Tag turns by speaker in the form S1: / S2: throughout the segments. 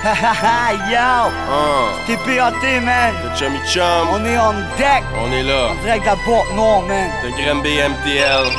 S1: Yo, t'es PAT, man.
S2: Le Chummy Chum.
S1: On est on deck.
S2: On est là.
S1: On dirait que la boîte noire, man.
S2: De Granby MTL.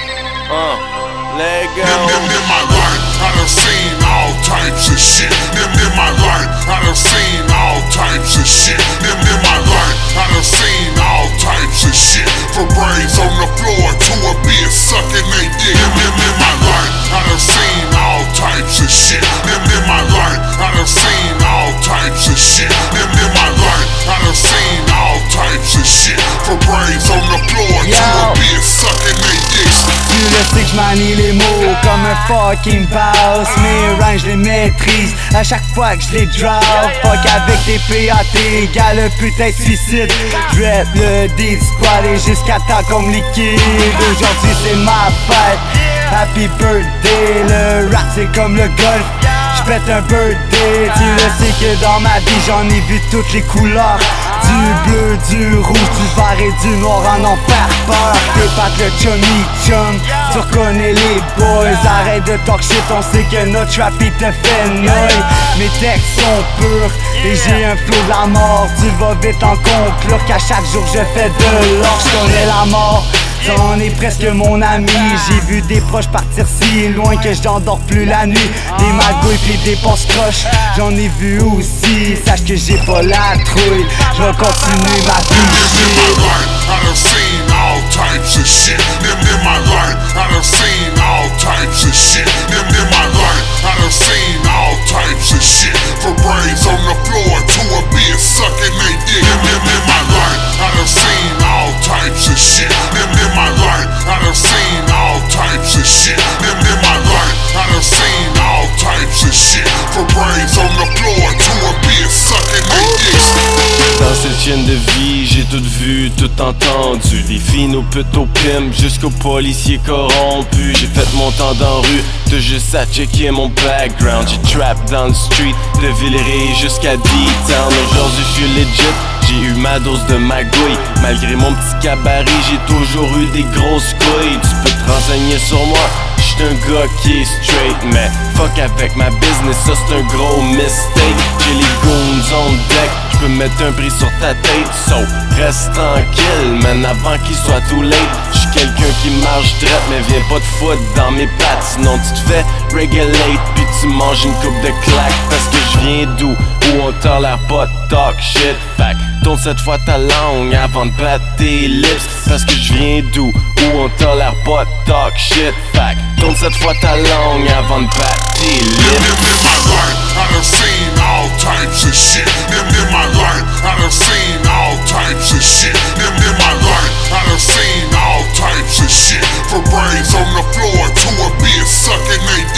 S2: Let go.
S3: In my life, I done seen all types of shit. In my life, I done seen all types of shit. In my life, I done seen all types of shit. From brains on the floor to a bitch sucking they dick. In my life, I done seen all types of shit. In my life, I done seen all types of shit. In my life, I done seen all types of shit. From brains on the floor to a bitch sucking they dick.
S1: Tu le sais que j'manie les mots comme un fucking boss. Mes rhymes j'les maîtrise à chaque fois que j'les drop. Fuck avec tes PAT, gars le putain de suicide. J'rap le D-Squad et jusqu'à temps comme liquide. Aujourd'hui c'est ma fête, happy birthday. Le rap c'est comme le golf, j'pète un birthday. Tu le sais que dans ma vie j'en ai vu toutes les couleurs. Du bleu, du rouge, du vert et du noir en enfer peur. T'es pas le chummy chum, tu reconnais les boys. Arrête de talk shit, on sait que notre rap il te fait noyer. Mes textes sont purs et j'ai un flow de la mort. Tu vas vite en conclure qu'à chaque jour je fais de l'or. J'connais la mort, c'en est presque mon ami. J'ai vu des proches partir si loin que j'endors plus la nuit. Des magouilles pis des passes croches, j'en ai vu aussi. Sache que j'ai pas la trouille, j'vais continuer ma vie.
S3: In my life, I done seen all types of shit. In my life, I done seen all types of shit. In my life, I done seen all types of shit. From brains on the floor to a bitch sucking they dick. In my life, I done seen all types of shit. In my life, I done seen all types of shit. In my life, I done seen all types of shit. From brains on the floor to a bitch sucking they dick.
S2: Dans cette chaîne de vie, j'ai tout vu, tout entendu. Des filles aux putes aux pimes, jusqu'aux policiers corrompus. J'ai fait mon temps dans rue, de juste à checker mon background. J'ai trap dans le street, de Villeray jusqu'à D-Town. Aujourd'hui je suis legit, j'ai eu ma dose de magouille. Malgré mon petit cabaret, j'ai toujours eu des grosses couilles. Tu peux te renseigner sur moi, j'suis un gars qui est straight. Mais fuck avec ma business, ça c'est un gros mistake. J'ai les goons on deck, j'peux mettre un prix sur ta tête. So, reste tranquille, man, avant qu'il soit too late. J'suis quelqu'un qui marche drette, mais viens pas te foutre dans mes pattes. Sinon tu te fais regulate, puis tu manges une coupe de claque. Parce que j'viens d'où, où on tolère pas de talk shit. Fait tourne cette fois ta langue avant de battre tes lips. Parce que j'viens d'où, où on tolère pas de talk shit. Fait tourne cette fois ta langue avant de battre tes lips.
S3: In my life, I done seen all types of shit. In my life, I done seen all types of shit. In my life, I done seen all types of shit. From brains on the floor to a bitch sucking they